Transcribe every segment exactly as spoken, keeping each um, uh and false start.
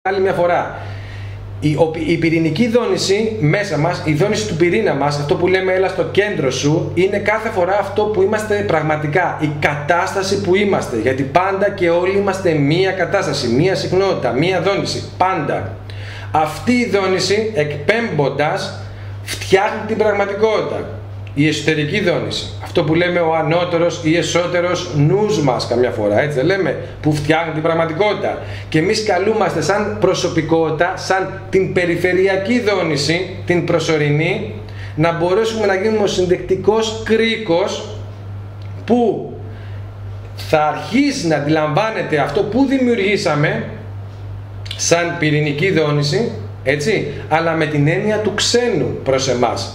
άλλη μια φορά. Η, η πυρηνική δόνηση μέσα μας, η δόνηση του πυρήνα μας, αυτό που λέμε έλα στο κέντρο σου, είναι κάθε φορά αυτό που είμαστε πραγματικά, η κατάσταση που είμαστε. Γιατί πάντα και όλοι είμαστε μία κατάσταση, μία συχνότητα, μία δόνηση, πάντα. Αυτή η δόνηση εκπέμποντας φτιάχνει την πραγματικότητα. Η εσωτερική δόνηση, αυτό που λέμε ο ανώτερος ή εσωτερός νους μας καμιά φορά, έτσι δεν λέμε, που φτιάχνει την πραγματικότητα. Και εμείς καλούμαστε σαν προσωπικότητα, σαν την περιφερειακή δόνηση, την προσωρινή, να μπορέσουμε να γίνουμε ο συνδεκτικός κρίκος που θα αρχίσει να αντιλαμβάνεται αυτό που δημιουργήσαμε σαν πυρηνική δόνηση, έτσι, αλλά με την έννοια του ξένου προς εμάς.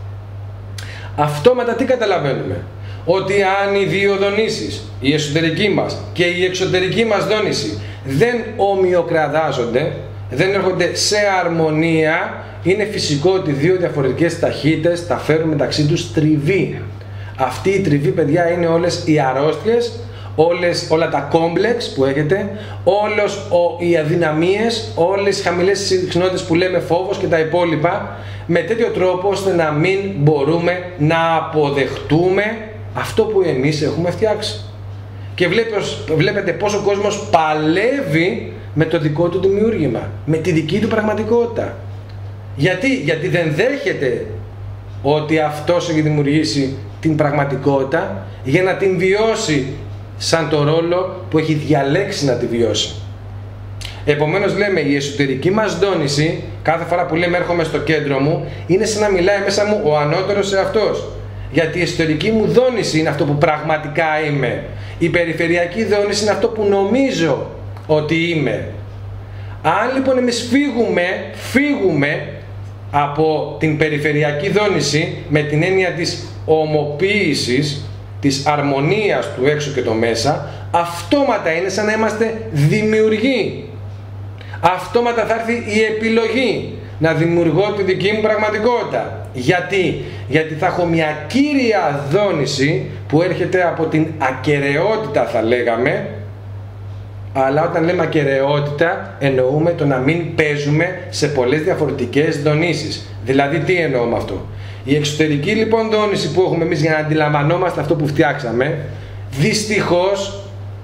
Αυτόματα τι καταλαβαίνουμε? Ότι αν οι δύο δονήσεις, η εσωτερική μας και η εξωτερική μας δόνηση, δεν ομοιοκραδάζονται, δεν έρχονται σε αρμονία, είναι φυσικό ότι δύο διαφορετικές ταχύτητες θα φέρουν μεταξύ τους τριβή. Αυτή η τριβή, παιδιά, είναι όλες οι αρρώστιες, όλες, όλα τα κόμπλεξ που έχετε, όλες ο, οι αδυναμίες, όλες οι χαμηλές συχνότητες που λέμε φόβος και τα υπόλοιπα, με τέτοιο τρόπο ώστε να μην μπορούμε να αποδεχτούμε αυτό που εμείς έχουμε φτιάξει. Και βλέπετε πως ο κόσμος παλεύει με το δικό του δημιούργημα, με τη δική του πραγματικότητα. Γιατί, Γιατί δεν δέχεται ότι αυτός έχει δημιουργήσει την πραγματικότητα για να την βιώσει σαν το ρόλο που έχει διαλέξει να τη βιώσει. Επομένως λέμε, η εσωτερική μας δόνηση, κάθε φορά που λέμε έρχομαι στο κέντρο μου, είναι σαν να μιλάει μέσα μου ο ανώτερος εαυτός. Γιατί η εσωτερική μου δόνηση είναι αυτό που πραγματικά είμαι. Η περιφερειακή δόνηση είναι αυτό που νομίζω ότι είμαι. Αν λοιπόν εμείς φύγουμε, φύγουμε από την περιφερειακή δόνηση με την έννοια της ομοποίησης, της αρμονίας του έξω και το μέσα, αυτόματα είναι σαν να είμαστε δημιουργοί. Αυτόματα θα έρθει η επιλογή να δημιουργώ τη δική μου πραγματικότητα. Γιατί? Γιατί θα έχω μια κύρια δόνηση που έρχεται από την ακεραιότητα, θα λέγαμε, αλλά όταν λέμε ακεραιότητα εννοούμε το να μην παίζουμε σε πολλές διαφορετικές δονήσεις. Δηλαδή τι εννοώ με αυτό? Η εξωτερική λοιπόν δόνηση που έχουμε εμείς για να αντιλαμβανόμαστε αυτό που φτιάξαμε, δυστυχώς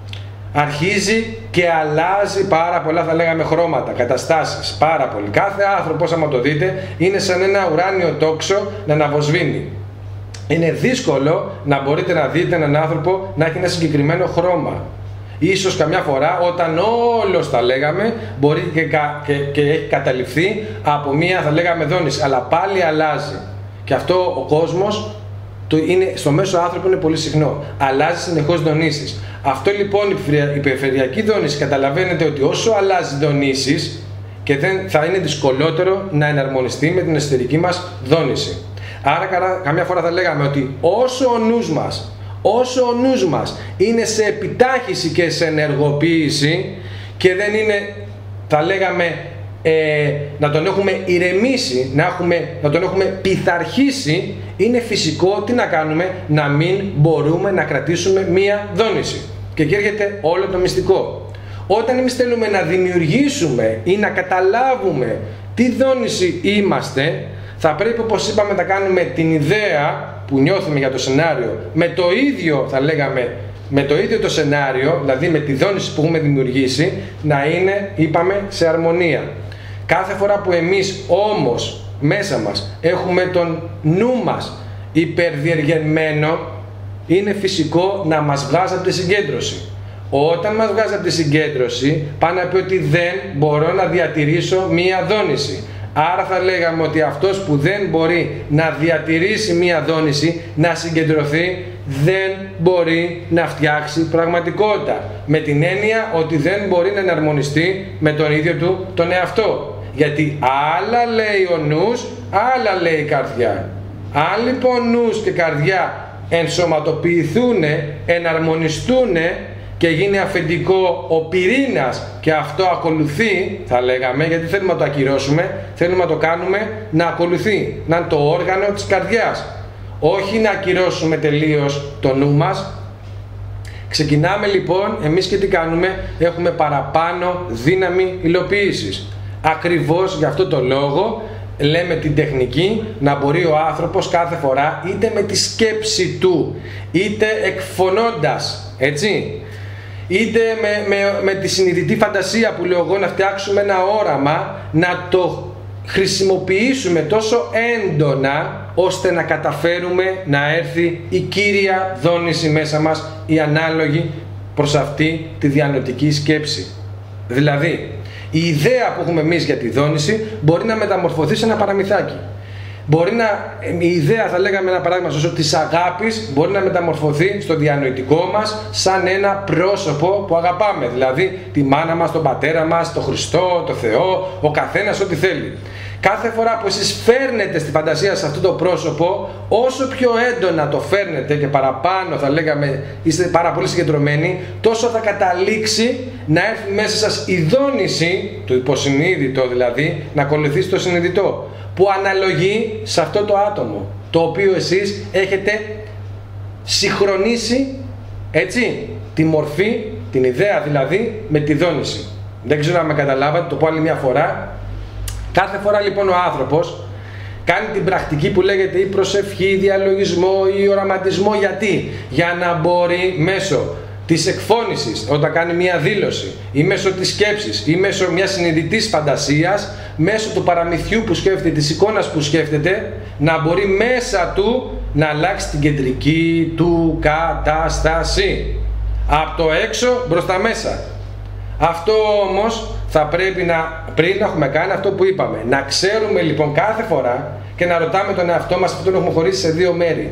αρχίζει και αλλάζει πάρα πολλά, θα λέγαμε, χρώματα, καταστάσεις, πάρα πολύ. Κάθε άνθρωπος, άμα το δείτε, είναι σαν ένα ουράνιο τόξο να αναβοσβήνει. Είναι δύσκολο να μπορείτε να δείτε έναν άνθρωπο να έχει ένα συγκεκριμένο χρώμα. Ίσως καμιά φορά όταν όλος, θα λέγαμε, μπορεί και, και, και έχει καταληφθεί από μία, θα λέγαμε, δόνηση, αλλά πάλι αλλάζει. Και αυτό ο κόσμος, το είναι, στο μέσο άνθρωπο είναι πολύ συχνό. Αλλάζει συνεχώς δονήσεις. Αυτό λοιπόν η περιφερειακή δόνηση, καταλαβαίνετε ότι όσο αλλάζει δονήσεις και δεν, θα είναι δυσκολότερο να εναρμονιστεί με την εσωτερική μας δόνηση. Άρα καμιά φορά θα λέγαμε ότι όσο ο νους μας, όσο ο νους μας είναι σε επιτάχυση και σε ενεργοποίηση και δεν είναι, θα λέγαμε, Ε, να τον έχουμε ηρεμήσει, να, έχουμε, να τον έχουμε πειθαρχήσει, είναι φυσικό τι να κάνουμε, να μην μπορούμε να κρατήσουμε μία δόνηση. Και εκεί έρχεται όλο το μυστικό. Όταν εμείς θέλουμε να δημιουργήσουμε ή να καταλάβουμε τι δόνηση είμαστε, θα πρέπει, όπως είπαμε, να κάνουμε την ιδέα που νιώθουμε για το σενάριο με το ίδιο, θα λέγαμε, με το ίδιο το σενάριο, δηλαδή με τη δόνηση που έχουμε δημιουργήσει, να είναι, είπαμε, σε αρμονία. Κάθε φορά που εμείς όμως μέσα μας έχουμε τον νου μας υπερδιεργενμένο, είναι φυσικό να μας βγάζει από τη συγκέντρωση. Όταν μας βγάζει από τη συγκέντρωση, πάει να πει ότι δεν μπορώ να διατηρήσω μία δόνηση. Άρα θα λέγαμε ότι αυτός που δεν μπορεί να διατηρήσει μία δόνηση, να συγκεντρωθεί, δεν μπορεί να φτιάξει πραγματικότητα. Με την έννοια ότι δεν μπορεί να εναρμονιστεί με τον ίδιο του τον εαυτό. Γιατί άλλα λέει ο νους, άλλα λέει η καρδιά. Αν λοιπόν νους και καρδιά ενσωματοποιηθούν, εναρμονιστούν και γίνει αφεντικό ο πυρήνας και αυτό ακολουθεί, θα λέγαμε, γιατί θέλουμε να το ακυρώσουμε, θέλουμε να το κάνουμε να ακολουθεί, να είναι το όργανο της καρδιάς. Όχι να ακυρώσουμε τελείως το νου μας, Ξεκινάμε λοιπόν εμείς και τι κάνουμε? Έχουμε παραπάνω δύναμη υλοποίησης. Ακριβώς γι' αυτό το λόγο λέμε την τεχνική να μπορεί ο άνθρωπος κάθε φορά, είτε με τη σκέψη του, είτε εκφωνώντας, έτσι, είτε με, με, με τη συνειδητή φαντασία που λέω εγώ, να φτιάξουμε ένα όραμα, να το χρησιμοποιήσουμε τόσο έντονα ώστε να καταφέρουμε να έρθει η κύρια δόνηση μέσα μας, η ανάλογη προς αυτή τη διανοητική σκέψη. Δηλαδή, η ιδέα που έχουμε εμείς για τη δόνηση μπορεί να μεταμορφωθεί σε ένα παραμυθάκι. Μπορεί να, η ιδέα, θα λέγαμε ένα παράδειγμα σωστό, της αγάπης μπορεί να μεταμορφωθεί στο διανοητικό μας σαν ένα πρόσωπο που αγαπάμε. Δηλαδή τη μάνα μας, τον πατέρα μας, τον Χριστό, τον Θεό, ο καθένας ό,τι θέλει. Κάθε φορά που εσείς φέρνετε στη φαντασία σε αυτό το πρόσωπο, όσο πιο έντονα το φέρνετε και παραπάνω, θα λέγαμε, είστε πάρα πολύ συγκεντρωμένοι, τόσο θα καταλήξει να έρθει μέσα σας η δόνηση, το υποσυνείδητο δηλαδή, να ακολουθήσει το συνειδητό, που αναλογεί σε αυτό το άτομο, το οποίο εσείς έχετε συγχρονίσει, έτσι, τη μορφή, την ιδέα δηλαδή, με τη δόνηση. Δεν ξέρω αν με καταλάβατε, το πω άλλη μια φορά. Κάθε φορά λοιπόν ο άνθρωπος κάνει την πρακτική που λέγεται ή προσευχή, ή διαλογισμό ή οραματισμό. Γιατί? Για να μπορεί μέσω της εκφώνησης, όταν κάνει μια δήλωση, ή μέσω της σκέψης, ή μέσω μιας συνειδητής φαντασίας, μέσω του παραμυθιού που σκέφτεται, της εικόνας που σκέφτεται, να μπορεί μέσα του να αλλάξει την κεντρική του κατάσταση. Από το έξω προς τα μέσα. Αυτό όμως θα πρέπει να, πριν έχουμε κάνει αυτό που είπαμε, να ξέρουμε λοιπόν κάθε φορά και να ρωτάμε τον εαυτό μας, αυτό το έχουμε χωρίσει σε δύο μέρη.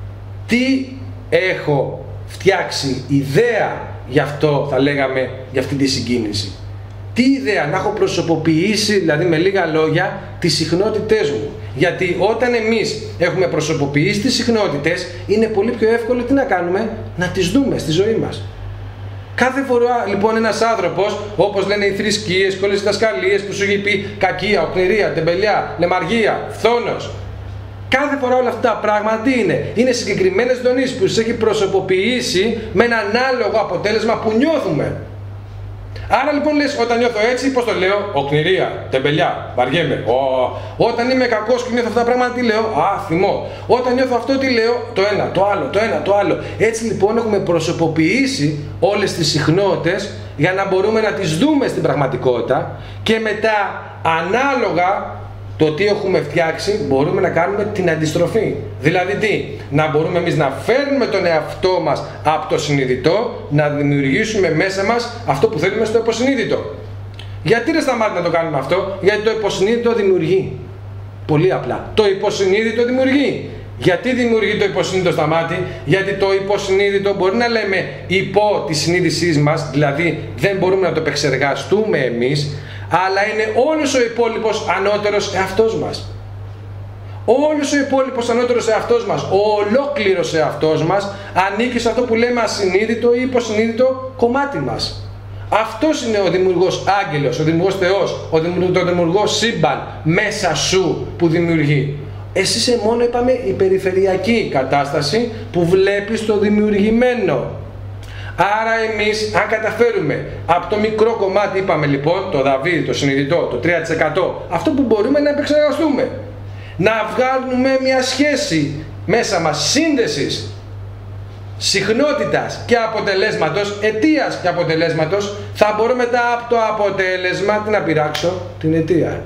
Τι έχω φτιάξει ιδέα γι' αυτό, θα λέγαμε, για αυτή τη συγκίνηση. Τι ιδέα, να έχω προσωποποιήσει, δηλαδή με λίγα λόγια, τις συχνότητές μου. Γιατί όταν εμείς έχουμε προσωποποιήσει τις συχνότητες, είναι πολύ πιο εύκολο τι να κάνουμε, να τις δούμε στη ζωή μας. Κάθε φορά λοιπόν ένας άνθρωπος, όπως λένε οι θρησκείες και όλες οι δασκαλίες που σου έχει πει κακία, οκνηρία, τεμπελιά, λεμαργία, φθόνος, κάθε φορά όλα αυτά τα πράγματα τι είναι? Είναι συγκεκριμένες δονήσεις που τους έχει προσωποποιήσει με ένα ανάλογο αποτέλεσμα που νιώθουμε. Άρα λοιπόν λες, όταν νιώθω έτσι, πώς το λέω? Οκνηρία, τεμπελιά, βαριέμαι. Ο, όταν είμαι κακός και νιώθω αυτά τα πράγματα, τι λέω? Α, θυμώ. Όταν νιώθω αυτό, τι λέω? Το ένα, το άλλο, το ένα, το άλλο. Έτσι λοιπόν έχουμε προσωποποιήσει όλες τις συχνότητες για να μπορούμε να τις δούμε στην πραγματικότητα και μετά ανάλογα το τι έχουμε φτιάξει μπορούμε να κάνουμε την αντιστροφή. Δηλαδή τι? Να μπορούμε εμείς να φέρνουμε τον εαυτό μας από το συνειδητό, να δημιουργήσουμε μέσα μας αυτό που θέλουμε στο υποσυνείδητο. Γιατί δεν σταμάτη να το κάνουμε αυτό? Γιατί το υποσυνείδητο δημιουργεί. Πολύ απλά. Το υποσυνείδητο δημιουργεί. Γιατί δημιουργεί το υποσυνείδητο στα μάτια? Γιατί το υποσυνείδητο μπορεί να λέμε υπό τη συνείδησή μας, δηλαδή δεν μπορούμε να το επεξεργαστούμε εμείς, αλλά είναι όλος ο υπόλοιπος ανώτερος εαυτός μας. Όλος ο υπόλοιπος ανώτερος εαυτός μας, ο ολόκληρος εαυτός μας, ανήκει σε αυτό που λέμε ασυνείδητο ή υποσυνείδητο κομμάτι μας. Αυτός είναι ο δημιουργός άγγελος, ο δημιουργός Θεός, ο δημιουργός, το δημιουργός σύμπαν μέσα σου που δημιουργεί. Εσύ είσαι μόνο, είπαμε, η περιφερειακή κατάσταση που βλέπεις το δημιουργημένο. Άρα εμείς, αν καταφέρουμε από το μικρό κομμάτι, είπαμε λοιπόν, το Δαβίδ, το συνειδητό, το τρία τοις εκατό, αυτό που μπορούμε να επεξεργαστούμε, να βγάλουμε μια σχέση μέσα μας σύνδεσης, συχνότητας και αποτελέσματος, αιτίας και αποτελέσματος, θα μπορούμε μετά από το αποτέλεσμα να πειράξω την αιτία.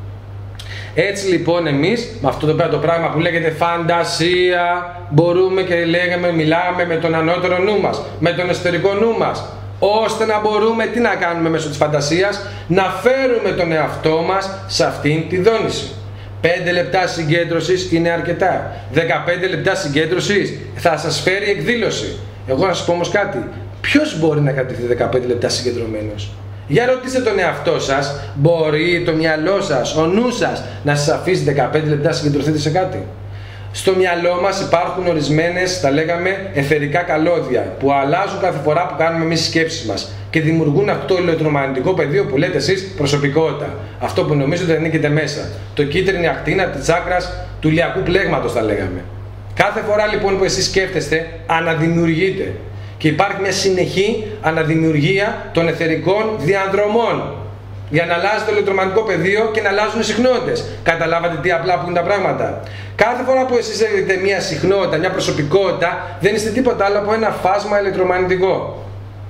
Έτσι λοιπόν εμείς με αυτό το, το πράγμα που λέγεται φαντασία μπορούμε και λέγαμε, μιλάμε με τον ανώτερο νου μας, με τον εσωτερικό νου μας, ώστε να μπορούμε τι να κάνουμε μέσω της φαντασίας? Να φέρουμε τον εαυτό μας σε αυτήν τη δόνηση. πέντε λεπτά συγκέντρωσης είναι αρκετά. δεκαπέντε λεπτά συγκέντρωσης θα σας φέρει εκδήλωση. Εγώ να σας πω όμως κάτι. Ποιος μπορεί να κρατηθεί δεκαπέντε λεπτά συγκεντρωμένος? Για ρωτήστε τον εαυτό σας, μπορεί το μυαλό σας, ο νους σας να σας αφήσει δεκαπέντε λεπτά συγκεντρωθείτε σε κάτι? Στο μυαλό μας υπάρχουν ορισμένες, τα λέγαμε, αιθερικά καλώδια που αλλάζουν κάθε φορά που κάνουμε εμείς τις σκέψεις μας και δημιουργούν αυτό το ηλεκτρομαγνητικό πεδίο που λέτε εσείς προσωπικότητα. Αυτό που νομίζετε ανήκετε μέσα. Το κίτρινη ακτίνα της τσάκρας του ηλιακού πλέγματος, τα λέγαμε. Κάθε φορά λοιπόν που εσείς σκέφτεστε, αναδημιουργείτε. Και υπάρχει μια συνεχή αναδημιουργία των αιθερικών διαδρομών για να αλλάζει το ηλεκτρομαγνητικό πεδίο και να αλλάζουν οι συχνότητες. Καταλάβατε τι απλά που είναι τα πράγματα. Κάθε φορά που εσείς έχετε μια συχνότητα, μια προσωπικότητα, δεν είστε τίποτα άλλο από ένα φάσμα ηλεκτρομαγνητικό.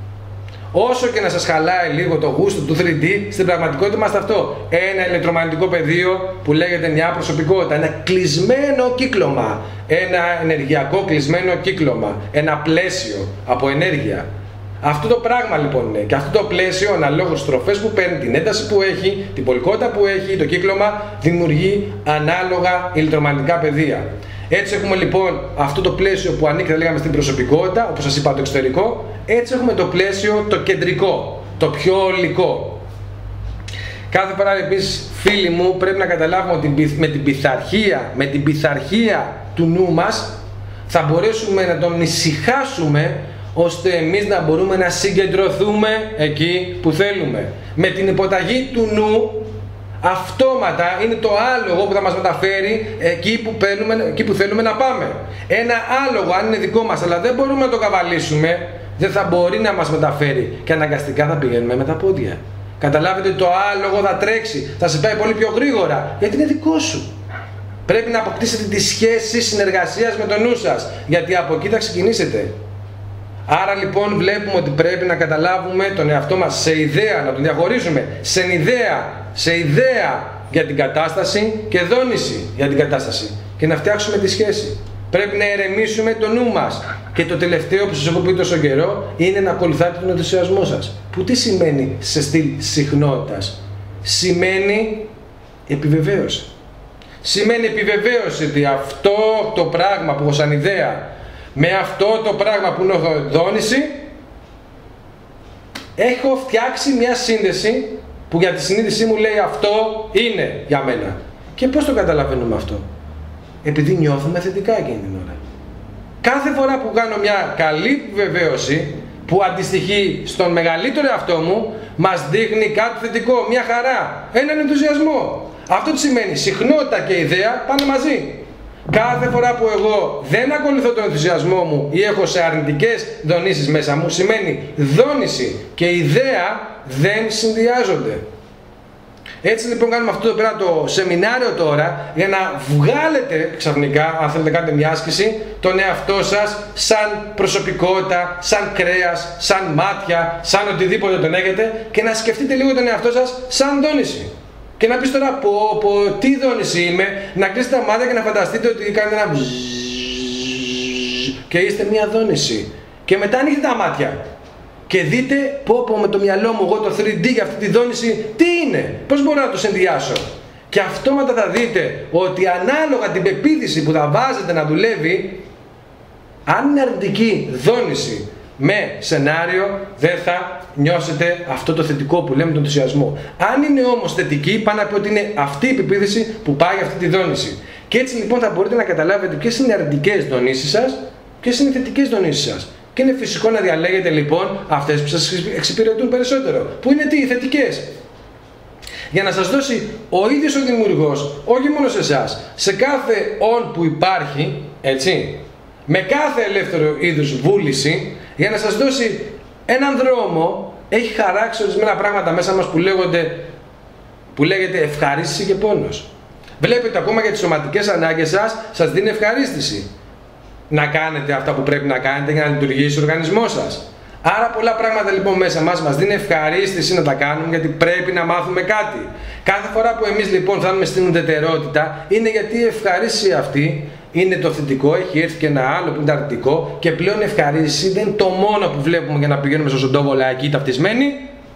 Όσο και να σας χαλάει λίγο το γούστο του θρι ντι, στην πραγματικότητα είμαστε αυτό. Ένα ηλεκτρομαγνητικό πεδίο που λέγεται μια προσωπικότητα. Ένα κλεισμένο κύκλωμα. Ένα ενεργειακό κλεισμένο κύκλωμα. Ένα πλαίσιο από ενέργεια. Αυτό το πράγμα λοιπόν είναι. Και αυτό το πλαίσιο, αναλόγως στις στροφές που παίρνει, την ένταση που έχει, την πολικότητα που έχει, το κύκλωμα, δημιουργεί ανάλογα ηλεκτρομαγνητικά πεδία. Έτσι έχουμε λοιπόν αυτό το πλαίσιο που ανήκει, θα λέγαμε, στην προσωπικότητα, όπως σας είπα, το εξωτερικό. Έτσι έχουμε το πλαίσιο το κεντρικό, το πιο ολικό. Κάθε φορά επίσης, φίλοι μου, πρέπει να καταλάβουμε ότι με την πειθαρχία, με την πειθαρχία του νου μας θα μπορέσουμε να τον ησυχάσουμε, ώστε εμείς να μπορούμε να συγκεντρωθούμε εκεί που θέλουμε. Με την υποταγή του νου, αυτόματα είναι το άλογο που θα μας μεταφέρει εκεί που, παίρνουμε, εκεί που θέλουμε να πάμε. Ένα άλογο, αν είναι δικό μας, αλλά δεν μπορούμε να το καβαλήσουμε, δεν θα μπορεί να μας μεταφέρει και αναγκαστικά θα πηγαίνουμε με τα πόδια. Καταλάβετε ότι το άλογο θα τρέξει, θα σε πάει πολύ πιο γρήγορα, γιατί είναι δικό σου. Πρέπει να αποκτήσετε τη σχέση συνεργασίας με το νου σας, γιατί από εκεί θα ξεκινήσετε. Άρα λοιπόν βλέπουμε ότι πρέπει να καταλάβουμε τον εαυτό μας σε ιδέα, να τον διαχωρίζουμε σε ιδέα, σε ιδέα για την κατάσταση και δόνηση για την κατάσταση και να φτιάξουμε τη σχέση. Πρέπει να ηρεμήσουμε το νου μας. Και το τελευταίο που σας έχω πει τόσο καιρό είναι να ακολουθάτε τον ενθουσιασμό σας. Που τι σημαίνει σε στυλ συχνότητας? Σημαίνει επιβεβαίωση. Σημαίνει επιβεβαίωση ότι αυτό το πράγμα που έχω σαν ιδέα με αυτό το πράγμα που είναι δόνηση, έχω φτιάξει μια σύνδεση που για τη συνείδησή μου λέει αυτό είναι για μένα. Και πώς το καταλαβαίνουμε αυτό? Επειδή νιώθουμε θετικά εκείνη την ώρα. Κάθε φορά που κάνω μια καλή επιβεβαίωση που αντιστοιχεί στον μεγαλύτερο εαυτό μου, μας δείχνει κάτι θετικό, μια χαρά, έναν ενθουσιασμό. Αυτό τι σημαίνει? Συχνότητα και ιδέα πάνε μαζί. Κάθε φορά που εγώ δεν ακολουθώ τον ενθουσιασμό μου ή έχω σε αρνητικές δονήσεις μέσα μου, σημαίνει δόνηση και ιδέα δεν συνδυάζονται. Έτσι λοιπόν κάνουμε αυτό το πέρα το σεμινάριο τώρα για να βγάλετε ξαφνικά, αν θέλετε κάνετε μια άσκηση, τον εαυτό σας σαν προσωπικότητα, σαν κρέας, σαν μάτια, σαν οτιδήποτε τον έχετε και να σκεφτείτε λίγο τον εαυτό σας σαν δόνηση. Και να πεις τώρα πω, πω, τι δόνηση είμαι, να κλείσετε τα μάτια και να φανταστείτε ότι κάνετε ένα βζζζ και είστε μια δόνηση. Και μετά ανοίξτε τα μάτια και δείτε πω, πω με το μυαλό μου εγώ το θρι ντι για αυτή τη δόνηση τι είναι, πώς μπορώ να το συνδυάσω. Και αυτόματα θα δείτε ότι ανάλογα την πεποίθηση που θα βάζετε να δουλεύει, αν είναι αρνητική δόνηση με σενάριο, δεν θα νιώσετε αυτό το θετικό που λέμε τον ενθουσιασμό. Αν είναι όμως θετική, πάνω από ότι είναι αυτή η πεποίθηση που πάει αυτή τη δόνηση. Και έτσι λοιπόν θα μπορείτε να καταλάβετε ποιες είναι οι αρνητικές δονήσεις σας, ποιες είναι οι θετικές δονήσεις σας. Και είναι φυσικό να διαλέγετε λοιπόν αυτές που σας εξυπηρετούν περισσότερο. Που είναι τι, οι θετικές. Για να σας δώσει ο ίδιος ο δημιουργός, όχι μόνο σε εσάς, σε κάθε on που υπάρχει, έτσι, με κάθε ελεύθερο είδους βούληση, για να σας δώσει έναν δρόμο, έχει χαράξει ορισμένα πράγματα μέσα μας που, λέγονται, που λέγεται ευχαρίστηση και πόνος. Βλέπετε ακόμα για τις σωματικές ανάγκες σας, σας δίνει ευχαρίστηση να κάνετε αυτά που πρέπει να κάνετε για να λειτουργήσει ο οργανισμός σας. Άρα πολλά πράγματα λοιπόν μέσα μας μας δίνει ευχαρίστηση να τα κάνουμε, γιατί πρέπει να μάθουμε κάτι. Κάθε φορά που εμείς λοιπόν φτάνουμε στην ουδετερότητα, είναι γιατί η ευχαρίστηση αυτή είναι το θετικό, έχει έρθει και ένα άλλο που είναι το αρνητικό, και πλέον η ευχαρίστηση δεν είναι το μόνο που βλέπουμε για να πηγαίνουμε στο ζωντόβολα εκεί ταυτισμένοι.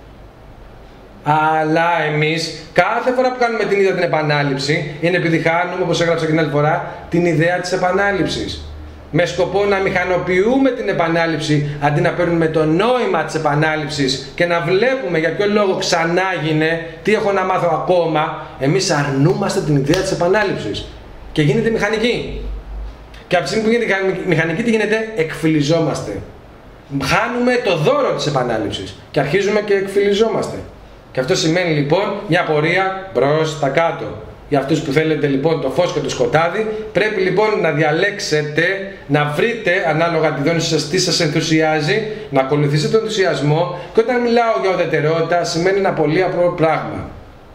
Αλλά εμείς κάθε φορά που κάνουμε την ίδια την επανάληψη, είναι επειδή χάνουμε, όπως έγραψα και την άλλη φορά, την ιδέα της επανάληψης. Με σκοπό να μηχανοποιούμε την επανάληψη αντί να παίρνουμε το νόημα της επανάληψης και να βλέπουμε για ποιο λόγο ξανά γίνε, τι έχω να μάθω ακόμα, εμείς αρνούμαστε την ιδέα της επανάληψης και γίνεται μηχανική. Και από τη στιγμή που γίνεται μηχανική, τι γίνεται? Εκφυλιζόμαστε. Χάνουμε το δώρο της επανάληψης και αρχίζουμε και εκφυλιζόμαστε. Και αυτό σημαίνει λοιπόν μια πορεία προς τα κάτω. για αυτούς που θέλετε λοιπόν το φως και το σκοτάδι. Πρέπει λοιπόν να διαλέξετε, να βρείτε ανάλογα τη δόνηση σας τι σας ενθουσιάζει, να ακολουθήσετε τον ενθουσιασμό. Και όταν μιλάω για ουδετερότητα σημαίνει ένα πολύ απλό πράγμα.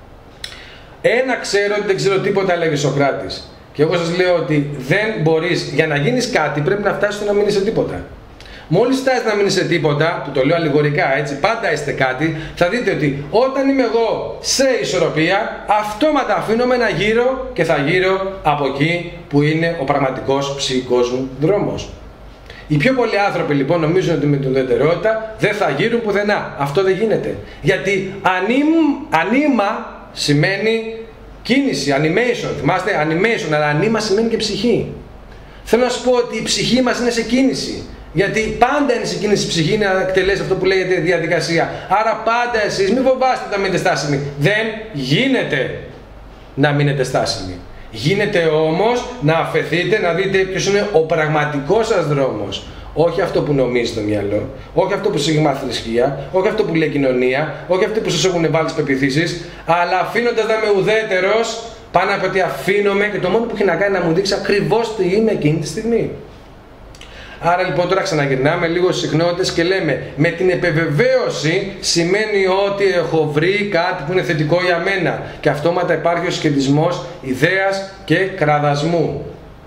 Ένα, ξέρω ότι δεν ξέρω τίποτα, έλεγε ο Σωκράτης. Και εγώ σας λέω ότι δεν μπορείς, για να γίνεις κάτι πρέπει να φτάσεις στο να μην είσαι τίποτα. Μόλις φτάσεις να μην είσαι τίποτα, που το λέω αλληγορικά έτσι, πάντα είστε κάτι, θα δείτε ότι όταν είμαι εγώ σε ισορροπία, αυτόματα αφήνομαι να γύρω και θα γύρω από εκεί που είναι ο πραγματικός ψυχικός μου δρόμος. Οι πιο πολλοί άνθρωποι λοιπόν νομίζουν ότι με την ουδετερότητα δεν θα γύρουν πουθενά. Αυτό δεν γίνεται. Γιατί ανήμ, ανήμα σημαίνει κίνηση, animation. Θυμάστε, animation, αλλά ανήμα σημαίνει και ψυχή. Θέλω να σου πω ότι η ψυχή μας είναι σε κίνηση. Γιατί πάντα είναι σε κίνηση η ψυχή να εκτελέσει αυτό που λέγεται διαδικασία. Άρα πάντα εσείς μην φοβάστε να μείνετε στάσιμοι. Δεν γίνεται να μείνετε στάσιμοι. Γίνεται όμως να αφεθείτε, να δείτε ποιος είναι ο πραγματικός σας δρόμος. Όχι αυτό που νομίζει το μυαλό, όχι αυτό που σας έχει μάθει θρησκεία, όχι αυτό που λέει κοινωνία, όχι αυτό που σας έχουν βάλει τις πεποιθήσεις, αλλά αφήνοντας να είμαι ουδέτερος, πάνω από ότι αφήνομαι και το μόνο που έχει να κάνει να μου δείξει ακριβώς τι είμαι εκείνη τη στιγμή. Άρα λοιπόν τώρα ξαναγυρνάμε λίγο στις συχνότητες και λέμε με την επιβεβαίωση σημαίνει ότι έχω βρει κάτι που είναι θετικό για μένα και αυτόματα υπάρχει ο σχετισμός ιδέας και κραδασμού.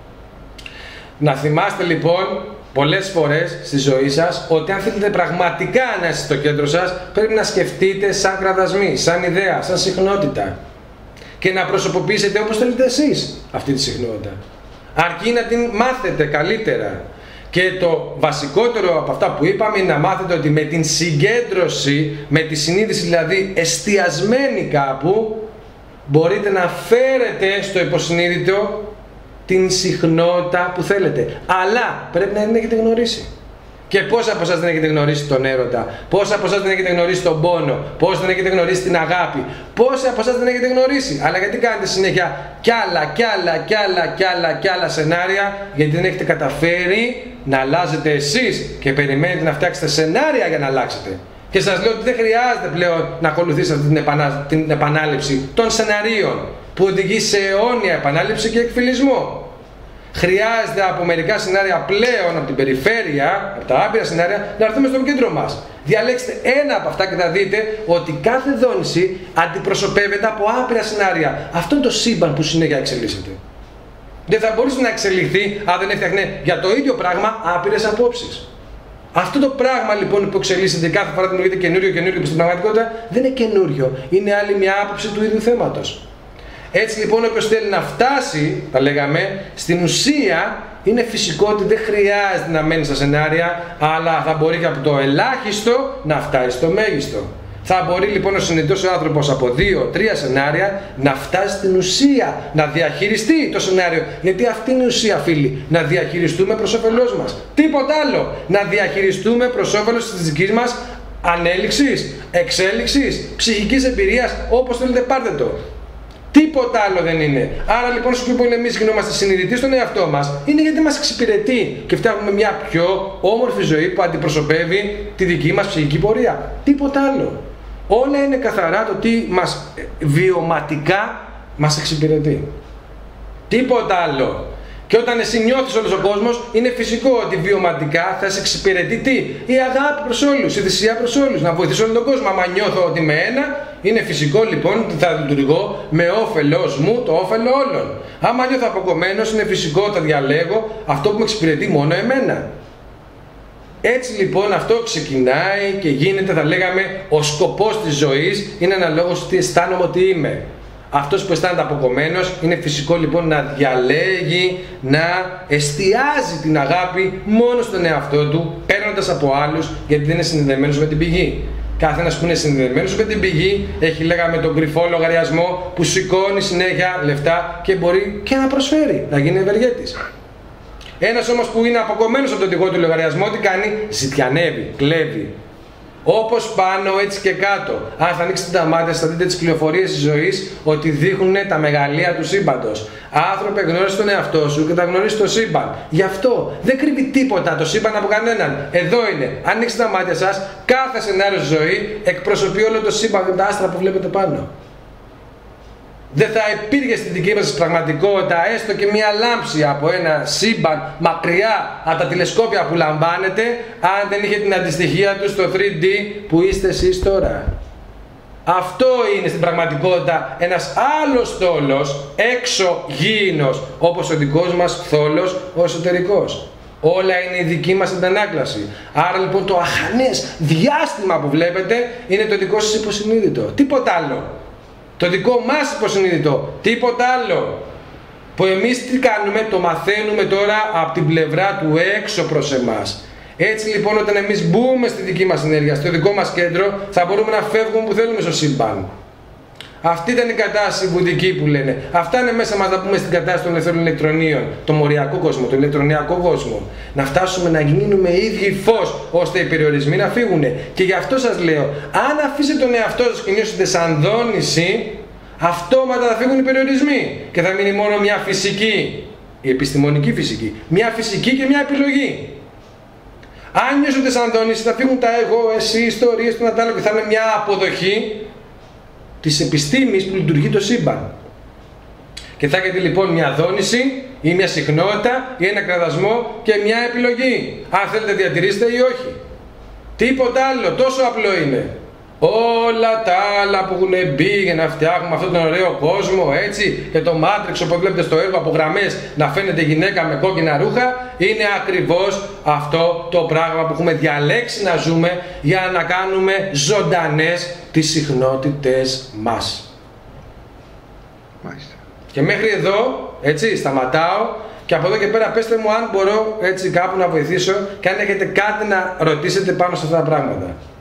Να θυμάστε λοιπόν πολλές φορές στη ζωή σας ότι αν θέλετε πραγματικά να είστε στο κέντρο σας πρέπει να σκεφτείτε σαν κραδασμή, σαν ιδέα, σαν συχνότητα και να προσωποποιήσετε όπως θέλετε εσείς αυτή τη συχνότητα. Αρκεί να την μάθετε καλύτερα. Και το βασικότερο από αυτά που είπαμε είναι να μάθετε ότι με την συγκέντρωση, με τη συνείδηση δηλαδή εστιασμένη κάπου, μπορείτε να φέρετε στο υποσυνείδητο την συχνότητα που θέλετε. Αλλά πρέπει να την έχετε γνωρίσει. Και πόσοι από εσάς δεν έχετε γνωρίσει τον έρωτα, πόσοι από εσάς δεν έχετε γνωρίσει τον πόνο, πόσοι δεν έχετε γνωρίσει την αγάπη, πόσοι από εσάς δεν έχετε γνωρίσει. Αλλά γιατί κάνετε συνέχεια κι άλλα, κι άλλα, κι άλλα, κι άλλα, κι άλλα σενάρια, γιατί δεν έχετε καταφέρει να αλλάζετε εσείς και περιμένετε να φτιάξετε σενάρια για να αλλάξετε. Και σας λέω ότι δεν χρειάζεται πλέον να ακολουθήσετε την, επανά, την επανάληψη των σεναρίων που οδηγεί σε αιώνια επανάληψη και εκφυλισμό. Χρειάζεται από μερικά σενάρια πλέον από την περιφέρεια, από τα άπειρα σενάρια, να έρθουμε στο κέντρο μας. Διαλέξτε ένα από αυτά και θα δείτε ότι κάθε δόνηση αντιπροσωπεύεται από άπειρα σενάρια. Αυτό είναι το σύμπαν που συνέχεια εξελίσσεται. Δεν θα μπορούσε να εξελιχθεί αν δεν έφτιαχνε για το ίδιο πράγμα άπειρες απόψεις. Αυτό το πράγμα λοιπόν που εξελίσσεται κάθε φορά δημιουργείται καινούριο καινούριο που στην πραγματικότητα δεν είναι καινούριο. Είναι άλλη μια άποψη του ίδιου θέματος. Έτσι λοιπόν όποιος θέλει να φτάσει, τα λέγαμε, στην ουσία είναι φυσικό ότι δεν χρειάζεται να μένει στα σενάρια, αλλά θα μπορεί και από το ελάχιστο να φτάσει στο μέγιστο. Θα μπορεί λοιπόν ο συνειδητός άνθρωπος από δύο τρία σενάρια να φτάσει στην ουσία, να διαχειριστεί το σενάριο. Γιατί αυτή είναι η ουσία, φίλοι, να διαχειριστούμε προς όφελός μας. Τίποτα άλλο. Να διαχειριστούμε προς όφελος της δικής μας ανέλυξης, εξέλιξης, ψυχικής εμπειρίας, όπως θέλετε πάρτε το. Τίποτα άλλο δεν είναι. Άρα λοιπόν όσο πιο πολύ εμείς γινόμαστε συνειδητοί στον εαυτό μας, είναι γιατί μας εξυπηρετεί και φτιάχνουμε μια πιο όμορφη ζωή που αντιπροσωπεύει τη δική μας ψυχική πορεία. Τίποτα άλλο. Όλα είναι καθαρά το τι μας βιωματικά μας εξυπηρετεί. Τίποτα άλλο. Και όταν εσύ νιώθεις όλος ο κόσμος, είναι φυσικό ότι βιωματικά θα σε εξυπηρετεί τι? Η αγάπη προς όλους, η θυσία προς όλους, να βοηθήσω όλο τον κόσμο. Άμα νιώθω ότι με ένα, είναι φυσικό λοιπόν ότι θα λειτουργώ με όφελος μου, το όφελο όλων. Άμα νιώθω αποκομμένος, είναι φυσικό ότι θα διαλέγω αυτό που με εξυπηρετεί μόνο εμένα. Έτσι λοιπόν αυτό ξεκινάει και γίνεται, θα λέγαμε, ο σκοπός της ζωής είναι αναλόγως τι αισθάνομαι ότι είμαι. Αυτός που αισθάνεται αποκομμένος είναι φυσικό λοιπόν να διαλέγει, να εστιάζει την αγάπη μόνο στον εαυτό του, παίρνοντας από άλλους, γιατί δεν είναι συνδεδεμένος με την πηγή. Κάθε ένας που είναι συνδεδεμένος με την πηγή έχει, λέγαμε, τον κρυφό λογαριασμό που σηκώνει συνέχεια λεφτά και μπορεί και να προσφέρει, να γίνει ευεργέτης. Ένας όμως που είναι αποκομμένος από τον δικό του λογαριασμό, τι κάνει? Ζητιανεύει, κλέβει. Όπως πάνω έτσι και κάτω. Αν θα ανοίξετε τα μάτια, θα δείτε τις πληροφορίες της ζωής ότι δείχνουν τα μεγαλεία του σύμπαντος. Άνθρωπε, γνώρισε τον εαυτό σου και θα γνωρίσει το σύμπαν. Γι' αυτό δεν κρύβει τίποτα το σύμπαν από κανέναν. Εδώ είναι. Ανοίξτε τα μάτια σας, κάθε σενάριο στη ζωή εκπροσωπεί όλο το σύμπαν και τα άστρα που βλέπετε πάνω. Δεν θα υπήρχε στη δική μας πραγματικότητα έστω και μία λάμψη από ένα σύμπαν μακριά από τα τηλεσκόπια που λαμβάνετε, αν δεν είχε την αντιστοιχεία του στο θρι ντι που είστε εσείς τώρα. Αυτό είναι στην πραγματικότητα ένας άλλος θόλος, εξωγήινος, όπως ο δικός μας θόλος, ο εσωτερικός. Όλα είναι η δική μας αντανάκλαση. Άρα λοιπόν το αχανές διάστημα που βλέπετε είναι το δικό σας υποσυνείδητο. Τίποτα άλλο. Το δικό μας υποσυνείδητο. Τίποτα άλλο. Που εμείς τι κάνουμε, το μαθαίνουμε τώρα από την πλευρά του έξω προς εμάς. Έτσι λοιπόν όταν εμείς μπούμε στη δική μας ενέργεια, στο δικό μας κέντρο, θα μπορούμε να φεύγουμε που θέλουμε στο σύμπαν. Αυτή ήταν η κατάσταση βουδική που λένε. Αυτά είναι μέσα μας να πούμε στην κατάσταση των ελεύθερων ηλεκτρονίων, το μοριακό κόσμο, το ηλεκτρονιακό κόσμο. Να φτάσουμε να γίνουμε ίδιοι φως, ώστε οι περιορισμοί να φύγουν. Και γι' αυτό σας λέω, αν αφήσετε τον εαυτό σας και νιώσετε σαν δόνηση, αυτόματα θα φύγουν οι περιορισμοί. Και θα μείνει μόνο μια φυσική, η επιστημονική φυσική, μια φυσική και μια επιλογή. Αν νιώσετε σαν δόνηση, θα φύγουν τα εγώ, εσύ, ιστορίες του Νατάλου και θα είναι μια αποδοχή της επιστήμης που λειτουργεί το σύμπαν. Και θα έχετε λοιπόν μια δόνηση ή μια συχνότητα ή ένα κραδασμό και μια επιλογή. Αν θέλετε διατηρήσετε ή όχι. Τίποτα άλλο, τόσο απλό είναι. Όλα τα άλλα που έχουν μπει για να φτιάχνουμε αυτόν τον ωραίο κόσμο, έτσι, και το Matrix όπως βλέπετε στο έργο από γραμμές να φαίνεται γυναίκα με κόκκινα ρούχα, είναι ακριβώς αυτό το πράγμα που έχουμε διαλέξει να ζούμε για να κάνουμε ζωντανές τις συχνότητες μας. Μάλιστα. Και μέχρι εδώ, έτσι, σταματάω και από εδώ και πέρα πέστε μου αν μπορώ έτσι κάπου να βοηθήσω και αν έχετε κάτι να ρωτήσετε πάνω σε αυτά τα πράγματα.